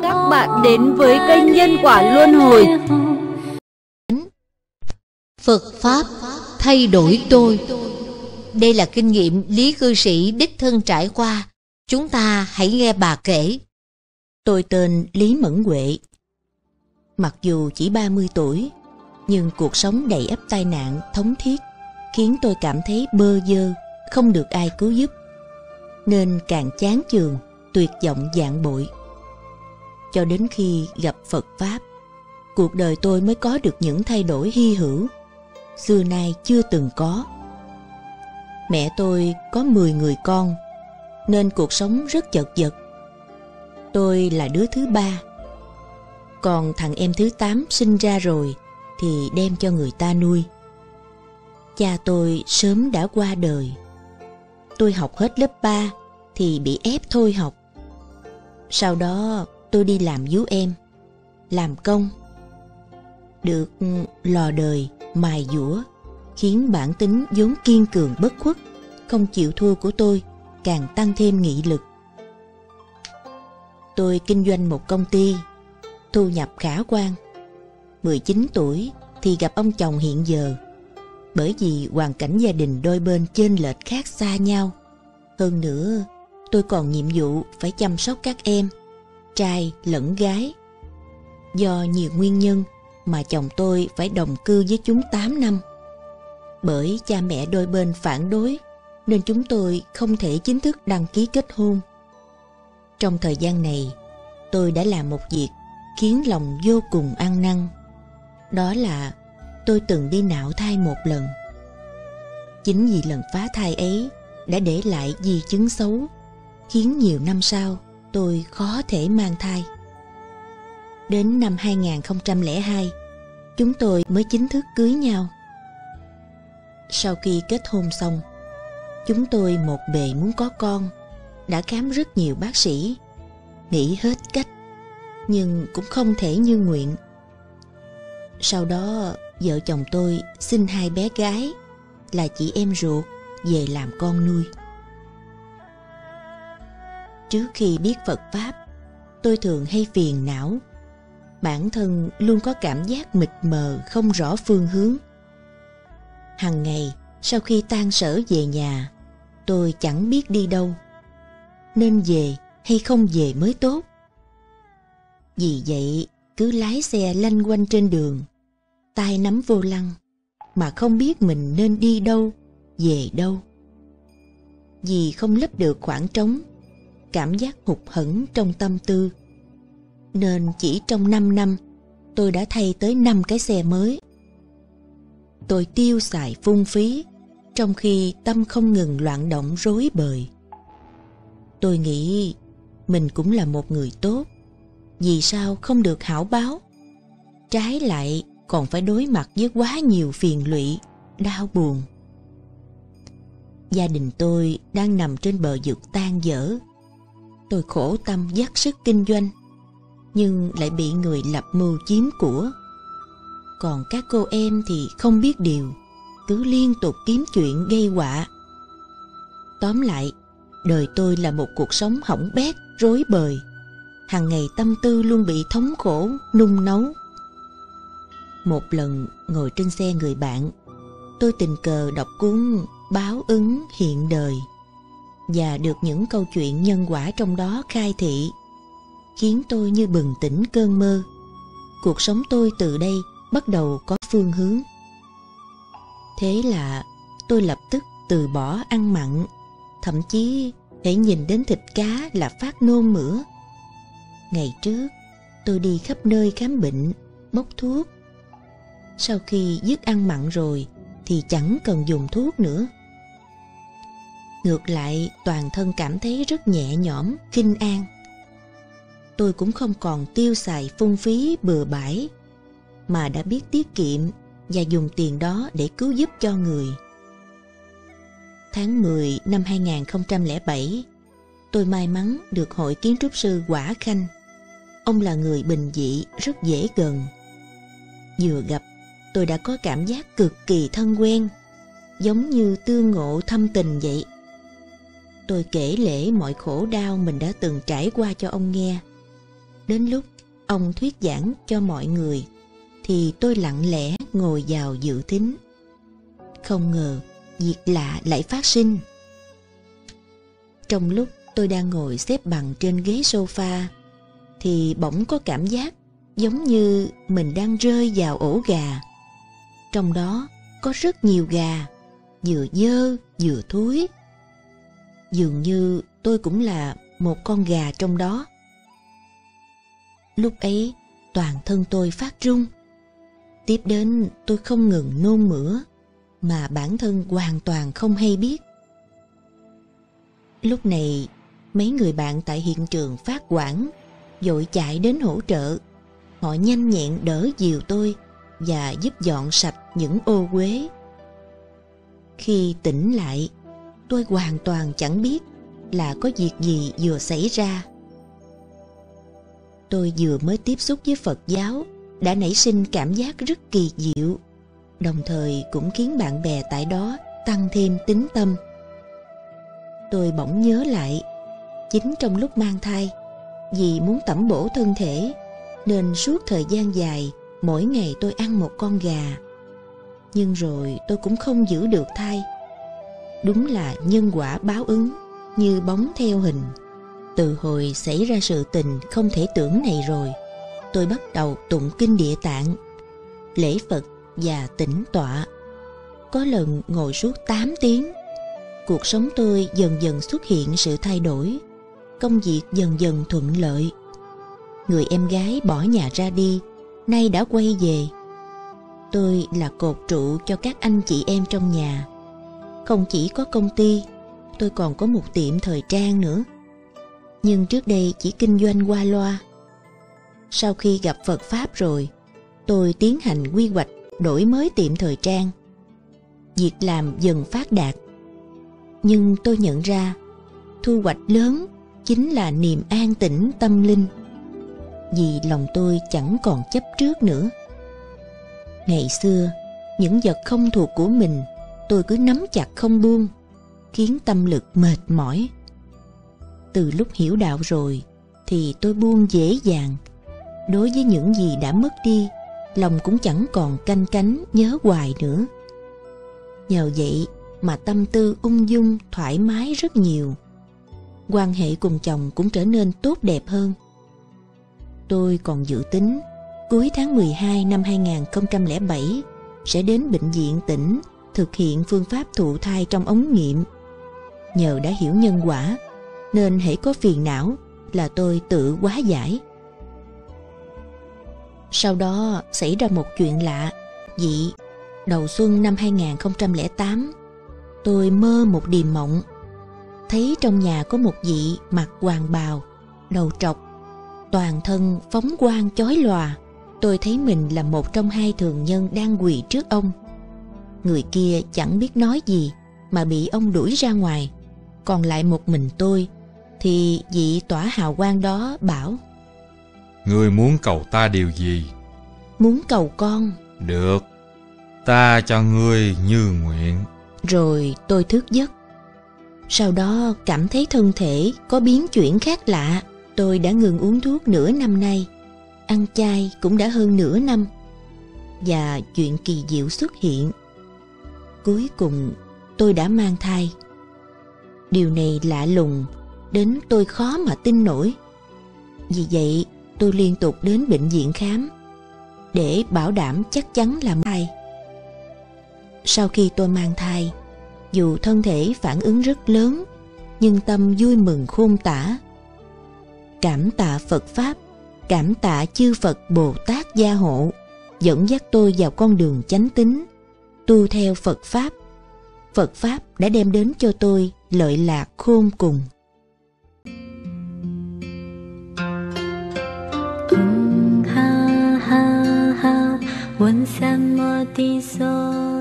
các bạn đến với kênh Nhân Quả Luân Hồi. Phật Pháp thay đổi tôi. Đây là kinh nghiệm Lý cư sĩ đích thân trải qua. Chúng ta hãy nghe bà kể. Tôi tên Lý Mẫn Huệ. Mặc dù chỉ 30 tuổi, nhưng cuộc sống đầy ắp tai nạn thống thiết khiến tôi cảm thấy bơ vơ, không được ai cứu giúp, nên càng chán chường, tuyệt vọng vạn bội. Cho đến khi gặp Phật Pháp, cuộc đời tôi mới có được những thay đổi hy hữu, xưa nay chưa từng có. Mẹ tôi có 10 người con, nên cuộc sống rất chật vật. Tôi là đứa thứ 3. Còn thằng em thứ 8 sinh ra rồi thì đem cho người ta nuôi. Cha tôi sớm đã qua đời. Tôi học hết lớp 3 thì bị ép thôi học. Sau đó tôi đi làm vú em, làm công. Được lò đời, mài dũa, khiến bản tính vốn kiên cường bất khuất, không chịu thua của tôi càng tăng thêm nghị lực. Tôi kinh doanh một công ty, thu nhập khả quan. 19 tuổi thì gặp ông chồng hiện giờ. Bởi vì hoàn cảnh gia đình đôi bên chênh lệch khác xa nhau. Hơn nữa, tôi còn nhiệm vụ phải chăm sóc các em, trai lẫn gái. Do nhiều nguyên nhân mà chồng tôi phải đồng cư với chúng 8 năm. Bởi cha mẹ đôi bên phản đối, nên chúng tôi không thể chính thức đăng ký kết hôn. Trong thời gian này, tôi đã làm một việc khiến lòng vô cùng ăn năn. Đó là tôi từng đi nạo thai một lần. Chính vì lần phá thai ấy đã để lại di chứng xấu, khiến nhiều năm sau tôi khó thể mang thai. Đến năm 2002, chúng tôi mới chính thức cưới nhau. Sau khi kết hôn xong, chúng tôi một bề muốn có con, đã khám rất nhiều bác sĩ, nghĩ hết cách, nhưng cũng không thể như nguyện. Sau đó, vợ chồng tôi sinh 2 bé gái, là chị em ruột, về làm con nuôi. Trước khi biết Phật Pháp, tôi thường hay phiền não. Bản thân luôn có cảm giác mịt mờ, không rõ phương hướng. Hằng ngày, sau khi tan sở về nhà, tôi chẳng biết đi đâu, nên về hay không về mới tốt. Vì vậy, cứ lái xe lanh quanh trên đường, tay nắm vô lăng, mà không biết mình nên đi đâu, về đâu. Vì không lấp được khoảng trống, cảm giác hụt hẫng trong tâm tư, nên chỉ trong 5 năm, tôi đã thay tới 5 cái xe mới. Tôi tiêu xài phung phí, trong khi tâm không ngừng loạn động rối bời. Tôi nghĩ mình cũng là một người tốt, vì sao không được hảo báo? Trái lại còn phải đối mặt với quá nhiều phiền lụy, đau buồn. Gia đình tôi đang nằm trên bờ vực tan vỡ. Tôi khổ tâm dốc sức kinh doanh, nhưng lại bị người lập mưu chiếm của. Còn các cô em thì không biết điều, cứ liên tục kiếm chuyện gây họa. Tóm lại, đời tôi là một cuộc sống hỏng bét, rối bời. Hàng ngày tâm tư luôn bị thống khổ, nung nấu. Một lần ngồi trên xe người bạn, tôi tình cờ đọc cuốn Báo ứng hiện đời và được những câu chuyện nhân quả trong đó khai thị, khiến tôi như bừng tỉnh cơn mơ. Cuộc sống tôi từ đây bắt đầu có phương hướng. Thế là tôi lập tức từ bỏ ăn mặn, thậm chí hễ nhìn đến thịt cá là phát nôn mửa. Ngày trước, tôi đi khắp nơi khám bệnh, bốc thuốc. Sau khi dứt ăn mặn rồi thì chẳng cần dùng thuốc nữa. Ngược lại, toàn thân cảm thấy rất nhẹ nhõm, khinh an. Tôi cũng không còn tiêu xài phung phí bừa bãi, mà đã biết tiết kiệm và dùng tiền đó để cứu giúp cho người. Tháng 10 năm 2007, tôi may mắn được Hội Kiến trúc sư Quả Khanh. Ông là người bình dị, rất dễ gần. Vừa gặp, tôi đã có cảm giác cực kỳ thân quen, giống như tương ngộ thâm tình vậy. Tôi kể lể mọi khổ đau mình đã từng trải qua cho ông nghe. Đến lúc ông thuyết giảng cho mọi người thì tôi lặng lẽ ngồi vào dự thính. Không ngờ việc lạ lại phát sinh. Trong lúc tôi đang ngồi xếp bằng trên ghế sofa thì bỗng có cảm giác giống như mình đang rơi vào ổ gà. Trong đó có rất nhiều gà, vừa dơ vừa thúi. Dường như tôi cũng là một con gà trong đó. Lúc ấy toàn thân tôi phát run. Tiếp đến tôi không ngừng nôn mửa mà bản thân hoàn toàn không hay biết. Lúc này mấy người bạn tại hiện trường phát hoảng, vội chạy đến hỗ trợ. Họ nhanh nhẹn đỡ dìu tôi và giúp dọn sạch những ô uế. Khi tỉnh lại, tôi hoàn toàn chẳng biết là có việc gì vừa xảy ra. Tôi vừa mới tiếp xúc với Phật giáo đã nảy sinh cảm giác rất kỳ diệu, đồng thời cũng khiến bạn bè tại đó tăng thêm tín tâm. Tôi bỗng nhớ lại, chính trong lúc mang thai, vì muốn tẩm bổ thân thể nên suốt thời gian dài mỗi ngày tôi ăn một con gà. Nhưng rồi tôi cũng không giữ được thai. Đúng là nhân quả báo ứng như bóng theo hình. Từ hồi xảy ra sự tình không thể tưởng này rồi, tôi bắt đầu tụng kinh Địa Tạng, lễ Phật và tĩnh tọa. Có lần ngồi suốt 8 tiếng. Cuộc sống tôi dần dần xuất hiện sự thay đổi. Công việc dần dần thuận lợi. Người em gái bỏ nhà ra đi nay đã quay về. Tôi là cột trụ cho các anh chị em trong nhà. Không chỉ có công ty, tôi còn có một tiệm thời trang nữa. Nhưng trước đây chỉ kinh doanh qua loa. Sau khi gặp Phật Pháp rồi, tôi tiến hành quy hoạch đổi mới tiệm thời trang. Việc làm dần phát đạt. Nhưng tôi nhận ra thu hoạch lớn chính là niềm an tĩnh tâm linh. Vì lòng tôi chẳng còn chấp trước nữa. Ngày xưa, những vật không thuộc của mình tôi cứ nắm chặt không buông, khiến tâm lực mệt mỏi. Từ lúc hiểu đạo rồi thì tôi buông dễ dàng. Đối với những gì đã mất đi, lòng cũng chẳng còn canh cánh nhớ hoài nữa. Nhờ vậy mà tâm tư ung dung thoải mái rất nhiều. Quan hệ cùng chồng cũng trở nên tốt đẹp hơn. Tôi còn dự tính cuối tháng 12 năm 2007 sẽ đến bệnh viện tỉnh thực hiện phương pháp thụ thai trong ống nghiệm. Nhờ đã hiểu nhân quả nên hễ có phiền não là tôi tự hóa giải. Sau đó xảy ra một chuyện lạ. Dị đầu xuân năm 2008, tôi mơ một điềm mộng. Thấy trong nhà có một vị mặc hoàng bào, đầu trọc, toàn thân phóng quang chói lòa. Tôi thấy mình là một trong hai thường nhân đang quỳ trước ông. Người kia chẳng biết nói gì mà bị ông đuổi ra ngoài. Còn lại một mình tôi thì vị tỏa hào quang đó bảo: Ngươi muốn cầu ta điều gì? Muốn cầu con. Được, ta cho ngươi như nguyện. Rồi tôi thức giấc. Sau đó cảm thấy thân thể có biến chuyển khác lạ. Tôi đã ngừng uống thuốc nửa năm nay, ăn chay cũng đã hơn nửa năm. Và chuyện kỳ diệu xuất hiện. Cuối cùng tôi đã mang thai. Điều này lạ lùng đến tôi khó mà tin nổi. Vì vậy tôi liên tục đến bệnh viện khám để bảo đảm chắc chắn là thai. Sau khi tôi mang thai, dù thân thể phản ứng rất lớn, nhưng tâm vui mừng khôn tả. Cảm tạ Phật Pháp, cảm tạ chư Phật Bồ Tát gia hộ, dẫn dắt tôi vào con đường chánh tín, tu theo Phật Pháp. Phật Pháp đã đem đến cho tôi lợi lạc khôn cùng. Ha ha ha, 问三摩地所。